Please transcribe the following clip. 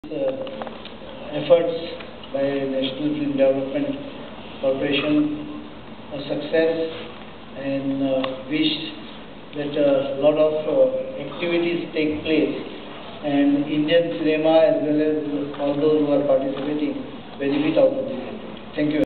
efforts by National Film Development Corporation a success, and wish that a lot of activities take place and Indian cinema as well as all those who are participating benefit out of this. Thank you.